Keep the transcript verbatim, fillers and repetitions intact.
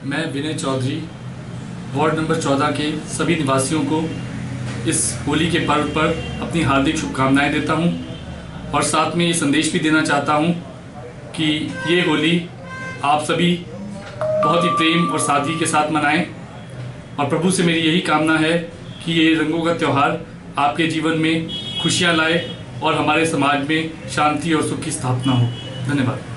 मैं विनय Chaudhary ward number चौदह के सभी निवासियों को इस होली के पर्व पर अपनी हार्दिक शुभकामनाएं देता हूं और साथ में ये संदेश भी देना चाहता हूं कि ये होली आप सभी बहुत ही प्रेम और सादगी के साथ मनाएं और प्रभु से मेरी यही कामना है कि ये रंगों का त्यौहार आपके जीवन में खुशियां लाए और हमारे समाज में शांति और सुख की स्थापना हो। धन्यवाद।